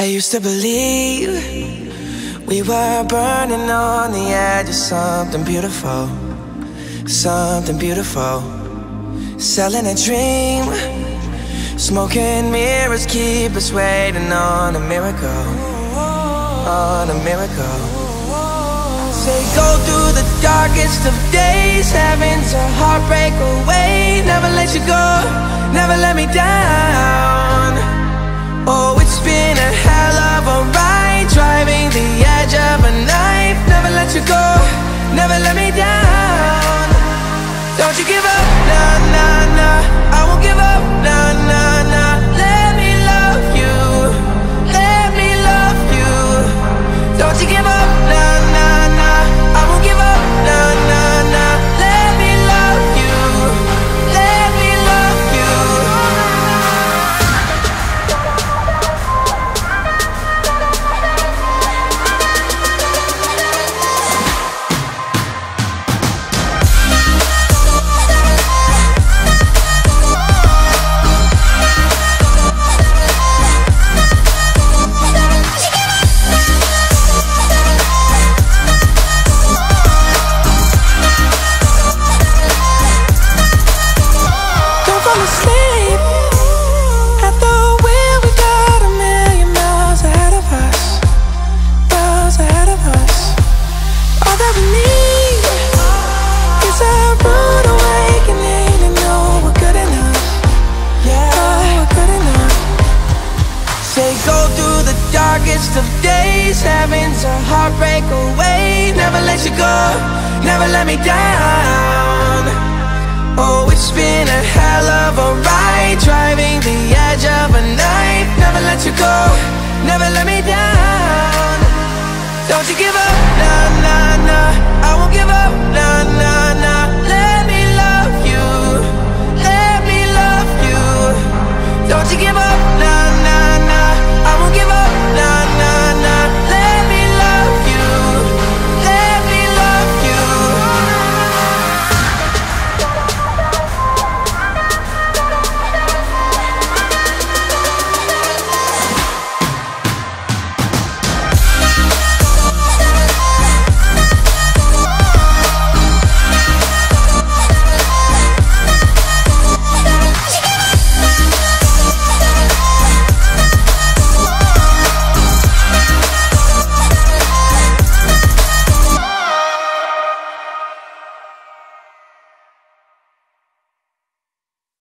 I used to believe we were burning on the edge of something beautiful, something beautiful. Selling a dream, smoking mirrors keep us waiting on a miracle, on a miracle. Say go through the darkest of days, heaven's a heartbreak away. Never let you go, never let me down. Oh, it's been a hell of a ride, driving the edge of a knife. Never let you go, never let me down. Don't you give up, nah, nah, nah. I won't give up, nah, nah, nah. Let me love you, let me love you. Don't you give up, nah, nah, nah. I won't give up, nah, nah, nah. Let me love you, let me love you. Of days, heaven's a heartbreak away. Never let you go, never let me down. Oh, it's been a hell of a ride, driving the edge of a knife. Never let you go, never let me